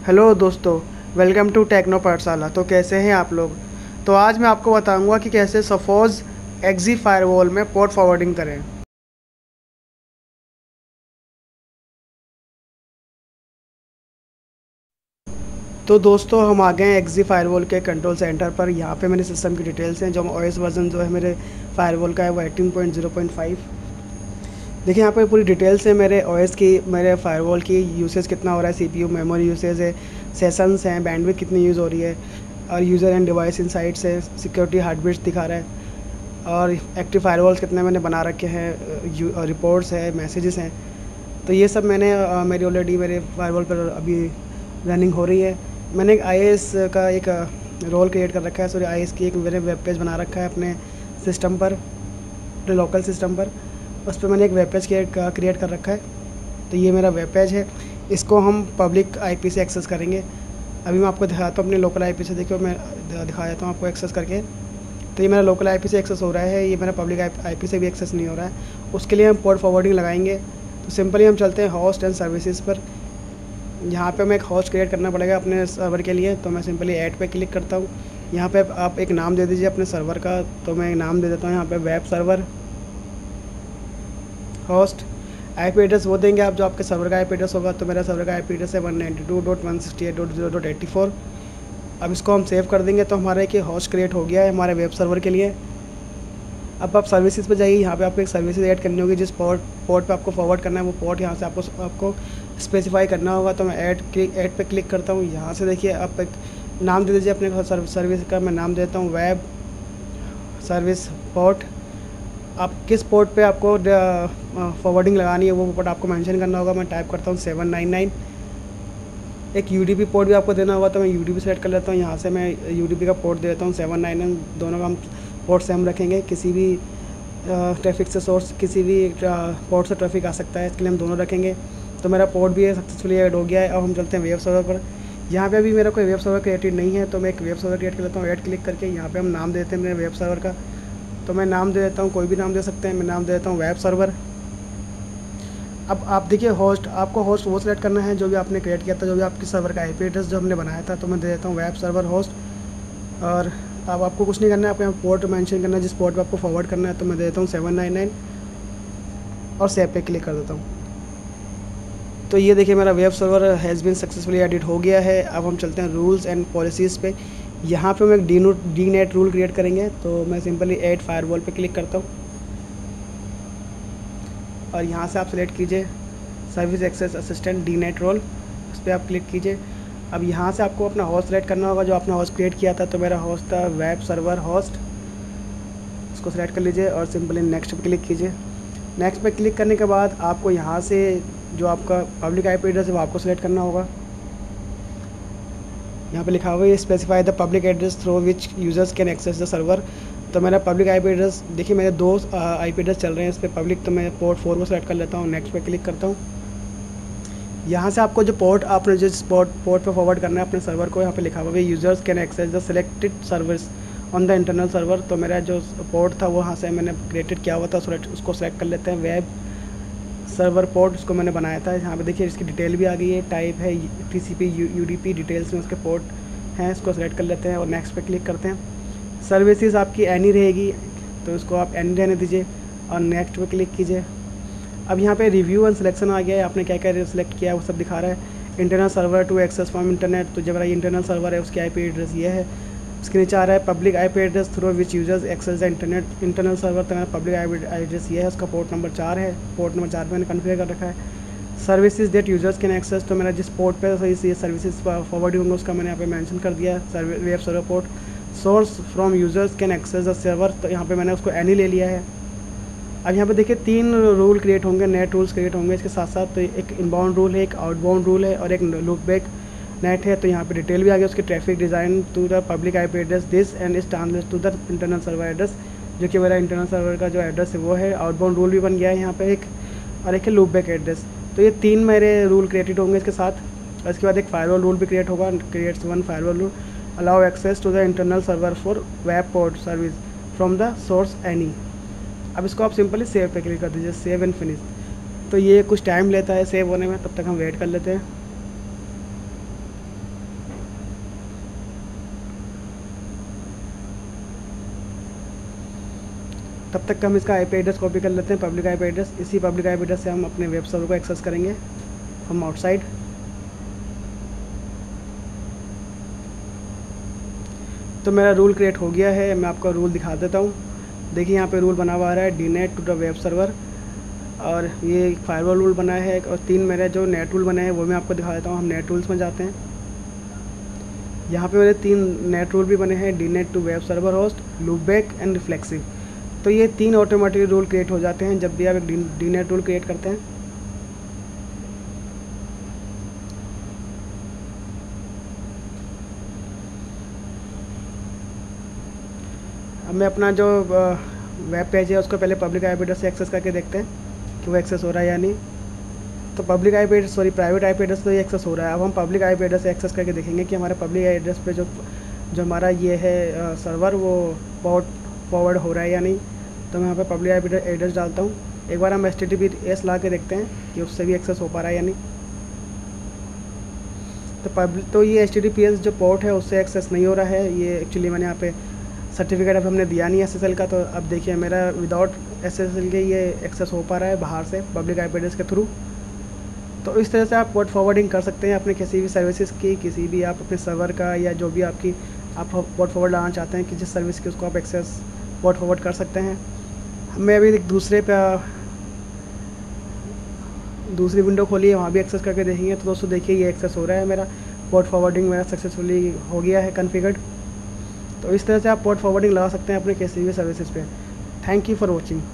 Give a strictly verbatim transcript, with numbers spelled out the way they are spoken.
Hello दोस्तों, welcome to techno पाठशाला। तो कैसे हैं आप लोग। तो आज मैं आपको बताऊंगा कि कैसे सफोज एक्जी फायरवॉल में पोर्ट फॉरवर्डिंग करें। तो दोस्तों हम आ गए हैं एक्जी फायरवॉल के कंट्रोल सेंटर पर। यहाँ पे मेरे सिस्टम की डिटेल्स हैं। जो ओएस वर्जन जो है मेरे फायरवॉल का है वो eighteen point zero point five. देखिए यहाँ पे पूरी डिटेल्स है मेरे ओएस की, मेरे फायरवॉल की यूसेज कितना हो रहा है, सीपीयू मेमोरी यूसेज है, सेशंस हैं, बैंडविड्थ कितनी यूज़ हो रही है, और यूज़र एंड डिवाइस इनसाइट्स है, सिक्योरिटी हार्टबीट्स दिखा रहा है, और एक्टिव फायरवॉल्स कितने मैंने बना रखे हैं, रिपोर्ट्स है, मैसेजेस हैं। तो ये सब मैंने अ, मेरी ऑलरेडी मेरे फायरवॉल पर अभी रनिंग हो रही है। मैंने एक आईएएस का एक रोल क्रिएट कर रखा है, सॉरी आईएएस की एक मैंने वेब पेज बना रखा है अपने सिस्टम पर, अपने लोकल सिस्टम पर। उस पर मैंने एक वेब पेज क्रिएट कर रखा है। तो ये मेरा वेब पेज है, इसको हम पब्लिक आईपी से एक्सेस करेंगे। अभी मैं आपको दिखाता हूँ अपने लोकल आईपी से। देखिए मैं दिखा देता हूँ आपको एक्सेस करके। तो ये मेरा लोकल आईपी से एक्सेस हो रहा है, ये मेरा पब्लिक आईपी से भी एक्सेस नहीं हो रहा है। उसके लिए हम पोर्ट फॉरवर्डिंग लगाएंगे। तो सिंपली हम चलते हैं होस्ट एंड सर्विसेज पर। यहाँ पे हमें एक होस्ट क्रिएट करना पड़ेगा अपने सर्वर के लिए। तो मैं सिंपली ऐड पे क्लिक करता हूँ। यहाँ पे आप एक नाम दे दीजिए अपने सर्वर का। तो मैं एक नाम दे देता हूँ यहाँ पे web server host. IP address वो देंगे आप जो आपके सर्वर का आईपी एड्रेस होगा। तो मेरा सर्वर का आईपी एड्रेस है one ninety two dot one sixty eight dot zero dot eighty four. अब इसको हम सेव कर देंगे। तो हमारा एक होस्ट क्रिएट हो गया है हमारे वेब सर्वर के लिए। अब आप सर्विसेज पे जाइए, यहाँ पे आपको एक सर्विसेज ऐड करनी होगी। जिस पोर्ट पोर्ट पे आपको फॉरवर्ड करना है वो पोर्ट यहाँ से आपको आपको स्पेसिफाई करना होगा। तो मैं ऐड क्लिक ऐड पे क्लिक करता हूँ। यहाँ से देखिए आप एक नाम दे दीजिए अपने सर्विस का। मैं नाम देता हूँ वेब सर्विस पोर्ट। आप किस पोर्ट पे आपको फॉरवर्डिंग लगानी है वो पोर्ट आपको मेंशन करना होगा। मैं टाइप करता हूँ सेवन नाइन नाइन। एक यूडीपी पोर्ट भी आपको देना होगा। तो मैं यूडीपी सेलेक्ट कर लेता हूँ। यहाँ से मैं यूडीपी का पोर्ट दे देता हूँ सेवन नाइन नाइन। दोनों का हम पोर्ट सेम रखेंगे। किसी भी ट्रैफिक से सोर्स किसी भी पोर्ट से ट्रैफिक आ सकता है, इसके लिए हम दोनों रखेंगे। तो मेरा पोर्ट भी है सक्सेसफुली ऐड हो गया है। अब हम चलते हैं वेब सर्वर पर। यहाँ पे अभी मेरा कोई वेब सर्वर क्रिएटेड नहीं है, तो मैं एक वेब सर्वर क्रिएट कर लेता हूँ। ऐड क्लिक करके यहाँ पे हम नाम देते हैं मेरे वेब सर्वर का। तो मैं नाम दे देता हूँ, कोई भी नाम दे सकते हैं। मैं नाम दे देता हूँ वेब सर्वर। अब आप देखिए होस्ट, आपको होस्ट वो सिलेक्ट करना है जो भी आपने क्रिएट किया था, जो भी आपकी सर्वर का आईपी एड्रेस जो हमने बनाया था। तो मैं दे देता हूँ वेब सर्वर होस्ट। और अब आपको कुछ नहीं करना है, आपको यहाँ पोर्ट मेंशन करना है जिस पोर्ट पे आपको फॉरवर्ड करना है। तो मैं दे देता हूँ सेवन नाइन नाइन और सेव पे क्लिक कर देता हूँ। तो ये देखिए मेरा web server has been successfully edit हो गया है। अब हम चलते हैं रूल्स एंड पॉलिसीज़ पे। यहाँ पे हम एक D NAT D NAT rule create करेंगे। तो मैं सिंपली ऐड फायरवॉल पे क्लिक करता हूँ और यहाँ से आप सेलेक्ट कीजिए service access assistant D NAT rule, उस पर आप क्लिक कीजिए। अब यहाँ से आपको अपना होस्ट सेलेक्ट करना होगा जो आपने होस्ट क्रिएट किया था। तो मेरा होस्ट था वेब सर्वर होस्ट, उसको सेलेक्ट कर लीजिए और सिंपली नेक्स्ट पे क्लिक कीजिए। नेक्स्ट पे क्लिक करने के बाद आपको यहाँ से जो आपका पब्लिक आईपी एड्रेस है वो आपको सेलेक्ट करना होगा। यहाँ पे लिखा हुआ है specify the public address through which users can access the server. तो मेरा पब्लिक आईपी एड्रेस देखिए मेरे दो आईपी एड्रेस चल रहे हैं इस पर पब्लिक। तो मैं पोर्ट फोर को सेलेक्ट कर लेता हूँ, नेक्स्ट पे क्लिक करता हूँ। यहाँ से आपको जो पोर्ट आपने जिस पोर्ट पोर्ट पे फॉरवर्ड करना है अपने सर्वर को, यहाँ पे लिखा हुआ है users can access the selected service on the internal server. तो मेरा जो पोर्ट था वो यहाँ से मैंने क्रिएटेड किया हुआ था, उसको सेलेक्ट कर लेते हैं वेब सर्वर पोर्ट, उसको मैंने बनाया था। यहाँ पे देखिए इसकी डिटेल भी आ गई है, टाइप है टीसीपी यूडीपी, डिटेल्स में उसके पोर्ट हैं, इसको सेलेक्ट कर लेते हैं और नेक्स्ट पे क्लिक करते हैं। सर्विसेज आपकी एनी रहेगी तो इसको आप एनी रहने दीजिए और नेक्स्ट पे क्लिक कीजिए। अब यहाँ पे रिव्यू एंड सिलेक्शन आ गया है, आपने क्या क्या सिलेक्ट किया है वो सब दिखा रहा है। Internal server to access from internet, तो जब मेरा इंटरनल सर्वर है उसकी आईपी एड्रेस ये है। उसके नीचे आ रहा है public IP address through which users access the internet internal server. तो मेरा पब्लिक आईपी एड्रेस ये है, उसका पोर्ट नंबर चार है, पोर्ट नंबर चार पे मैंने कन्फिगर कर रखा है। Services that users can access, तो मेरा जिस पोर्ट पे सही ये सर्विसेज फॉरवर्ड होंगे उसका मैंने यहाँ पे मेंशन कर दिया server web server port. Source from users can access the server, तो यहाँ पे मैंने उसको एनी ले लिया है। अब यहाँ पे देखिए तीन रूल क्रिएट होंगे, नेट रूल्स क्रिएट होंगे इसके साथ साथ। तो एक इनबाउंड रूल है, एक आउटबाउंड रूल है और एक लुक बैक नेट है। तो यहाँ पे डिटेल भी आ गया उसकी, traffic design to the public IP address this and is translate to the internal server address, जो कि मेरा इंटरनल सर्वर का जो एड्रेस है वो है। आउटबाउंड रूल भी बन गया है यहाँ पे एक, और एक है लुक बैक एड्रेस। तो ये तीन मेरे रूल क्रिएटेड होंगे इसके साथ। और इसके बाद एक फायरवॉल रूल भी क्रिएट होगा, creates one firewall rule allow access to the internal server for web port service from the source any. अब इसको आप सिंपली सेव पे क्लिक कर दीजिए, सेव एंड फिनिश। तो ये कुछ टाइम लेता है सेव होने में, तब तक हम वेट कर लेते हैं। तब तक हम इसका आईपी एड्रेस कॉपी कर लेते हैं, पब्लिक आईपी एड्रेस। इसी पब्लिक आईपी एड्रेस से हम अपने वेब सर्वर को एक्सेस करेंगे फ्रॉम आउटसाइड। तो मेरा रूल क्रिएट हो गया है, मैं आपको रूल दिखा देता हूँ। देखिए यहाँ पे रूल बना हुआ आ रहा है D NAT to the web server, और ये फायरवॉल रूल बना है, और तीन मेरे जो नेट रूल बने हैं वो मैं आपको दिखा देता हूँ। हम नेट रूल्स में जाते हैं। यहाँ पे मेरे तीन नेट रूल भी बने हैं, D NAT to web server host, loopback and reflexive. तो ये तीन ऑटोमेटिक रूल क्रिएट हो जाते हैं जब भी आप एक डी नेट रूल क्रिएट करते हैं। अब मैं अपना जो वेब पेज है उसको पहले पब्लिक आईपी एड्रेस से एक्सेस करके देखते हैं कि वो एक्सेस हो रहा है या नहीं। तो public IP address sorry private IP address तो ये एक्सेस हो रहा है। अब हम पब्लिक आईपी एड्रेस से एक्सेस करके देखेंगे कि हमारे पब्लिक एड्रेस पे जो जो हमारा ये है सर्वर वो पोर्ट फॉरवर्ड हो रहा है या नहीं। तो मैं यहाँ पे पब्लिक आईपी एड्रेस डालता हूँ। एक बार हम H T T P S ला के देखते हैं कि उससे भी एक्सेस हो पा रहा है या नहीं। तो पब्लिक तो ये H T T P S जो पोर्ट है उससे एक्सेस नहीं हो रहा है। ये एक्चुअली मैंने यहाँ पे सर्टिफिकेट अब हमने दिया नहीं एस एस एल का, तो अब देखिए मेरा विदाउट एस एस एल के ये एक्सेस हो पा रहा है बाहर से पब्लिक आईपी एड्रेस के थ्रू। तो इस तरह से आप पोर्ट फॉरवर्डिंग कर सकते हैं अपने किसी भी सर्विसेज की, किसी भी आप अपने सर्वर का, या जो भी आपकी आप पोर्ट फॉरवर्ड लाना चाहते हैं कि जिस सर्विस की उसको आप एक्सेस पोर्ट फॉरवर्ड कर सकते हैं। मैं अभी एक दूसरे पे दूसरी विंडो खोली है, वहाँ भी एक्सेस करके देखेंगे। तो दोस्तों देखिए ये एक्सेस हो रहा है, मेरा पोर्ट फॉरवर्डिंग मेरा सक्सेसफुली हो गया है कॉन्फ़िगर्ड। तो इस तरह से आप पोर्ट फॉरवर्डिंग लगा सकते हैं अपने किसी भी सर्विसेज पे। Thank you for watching.